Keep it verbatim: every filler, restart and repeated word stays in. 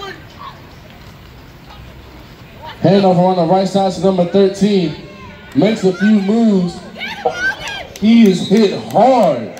Handoff on the right side to number thirteen. Makes a few moves. He is hit hard.